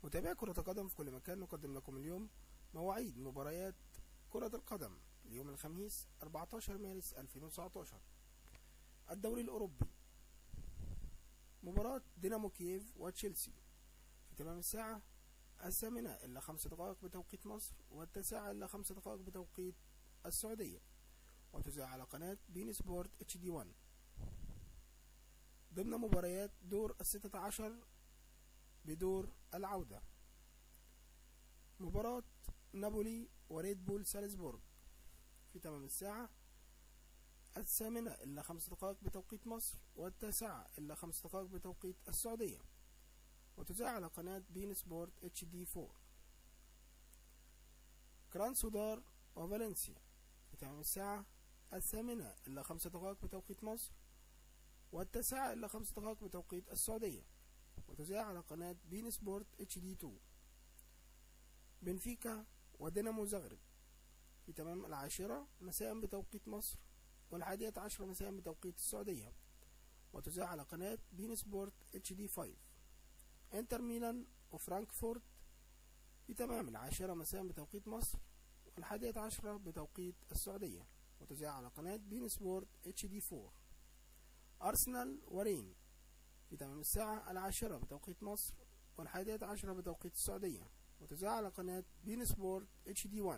متابعي كرة القدم في كل مكان، نقدم لكم اليوم مواعيد مباريات كرة القدم ليوم الخميس 14 مارس 2019. الدوري الأوروبي، مباراة دينامو كييف وتشيلسي في تمام الساعة 8:05 بتوقيت مصر، 9:05 بتوقيت السعودية، وتذاع على قناة بين سبورت HD1. ضمن مباريات دور 16 بدور العودة، مباراة نابولي وريد بول سالزبورغ في تمام الساعة 8:05 بتوقيت مصر، 9:05 بتوقيت السعودية، وتذاع على قناة بين سبورت HD4. كرانسودار وفالنسيا في تمام الساعة 8:05 بتوقيت مصر، 9:05 بتوقيت السعودية، وتذاع على قناة بين سبورت HD2. بنفيكا ودينامو زغرب في تمام 10 مساء بتوقيت مصر، 11 مساء بتوقيت السعودية، وتذاع على قناة بين سبورت HD5. انتر ميلان وفرانكفورت في تمام 10 مساء بتوقيت مصر، 11 بتوقيت السعودية، وتذاع على قناة بين سبورت HD4. أرسنال ورين في تمام الساعة 10 بتوقيت مصر، 11 بتوقيت السعودية، وتذاع على قناة بين سبورت HD1.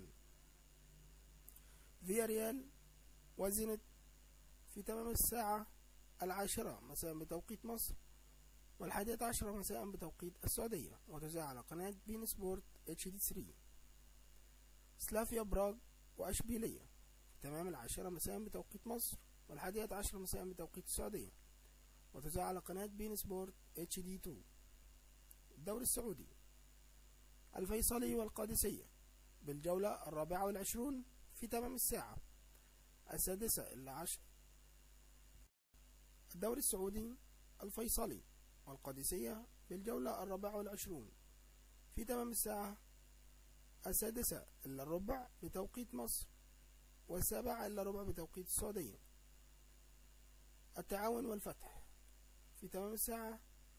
فياريال وزينت في تمام الساعة 10 مساء بتوقيت مصر، 11 مساء بتوقيت السعودية، وتذاع على قناة بين سبورت HD3. سلافيا براغ وأشبيلية في تمام 10 مساء بتوقيت مصر، 11 مساء بتوقيت السعودية، وتذاع على قناة بين سبورت HD2. الدوري السعودي، الفيصلي والقادسية بالجولة 24 في تمام الساعة 6:10. الدوري السعودي، الفيصلي والقادسية بالجولة 24 في تمام الساعة 6:15 بتوقيت مصر، 7:15 بتوقيت السعودية. التعاون والفتح في تمام الساعة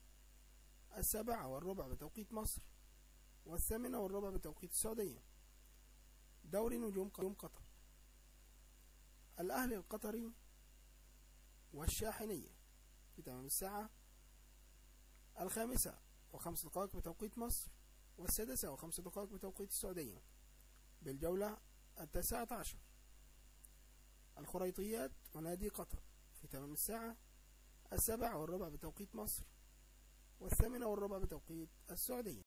7:15 بتوقيت مصر، 8:15 بتوقيت السعودية. دوري نجوم قطر، الأهلي القطري والشاحنية في تمام الساعة 5:05 بتوقيت مصر، 6:05 بتوقيت السعودية، بالجولة 19. الخريطيات ونادي قطر في تمام الساعة 7:15 بتوقيت مصر، 8:15 بتوقيت السعودية.